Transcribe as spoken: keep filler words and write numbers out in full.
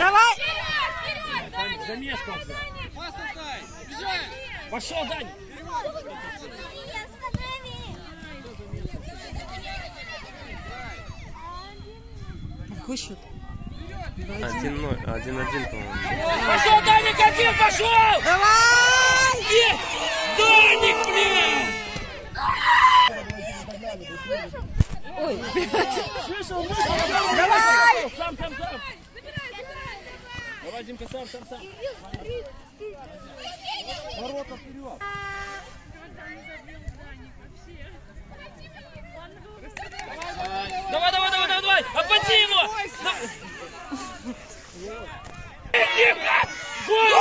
Давай! Замешкался. Пошел, Дань! Какой счет? один ноль, один-один, по-моему. Пошел, Даник, один, пошел! Давай! Нет! Даник, блин! Ой! Давай! Сам, сам, сам! Давай, Димка, сам, сам, сам! Ворота вперед! Давай, давай, давай, давай, давай! Обводи его! Димка! Гол!